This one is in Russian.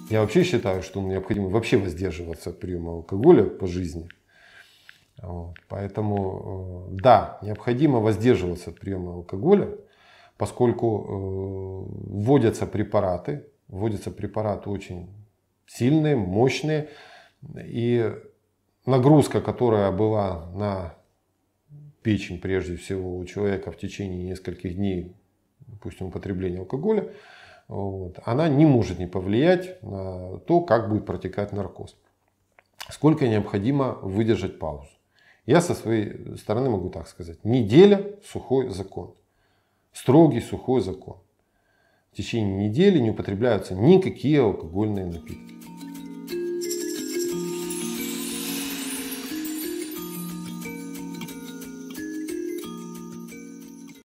Я вообще считаю, что необходимо вообще воздерживаться от приема алкоголя по жизни. Вот. Поэтому, да, необходимо воздерживаться от приема алкоголя, поскольку вводятся препараты очень сильные, мощные. И нагрузка, которая была на печень, прежде всего, у человека в течение нескольких дней, допустим, употребления алкоголя, вот, она не может не повлиять на то, как будет протекать наркоз. Сколько необходимо выдержать паузу. Я со своей стороны могу так сказать. Неделя – сухой закон. Строгий сухой закон. В течение недели не употребляются никакие алкогольные напитки.